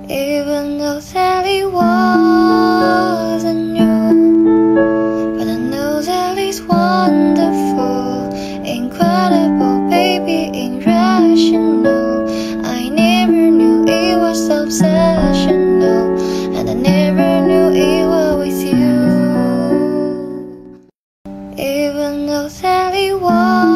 Even though Sally wasn't you, but I know Sally's wonderful, incredible, baby, irrational. I never knew it was obsessional, and I never knew it was with you. Even though Sally was